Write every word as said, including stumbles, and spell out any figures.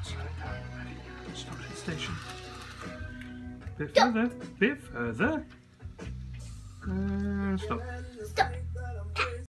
Slow down. Ready? Stop at the station. Bit further. Bit further. And stop. Stop.